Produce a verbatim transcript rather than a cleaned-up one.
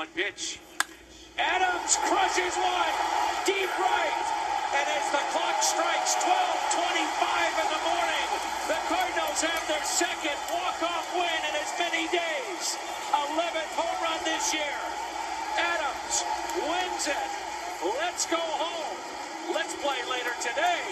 one pitch. Adams crushes one, deep right. And as the clock strikes twelve twenty-five in the morning, the Cardinals have their second walk-off win in as many days. eleventh home run this year. Adams wins it. Let's go home. Let's play later today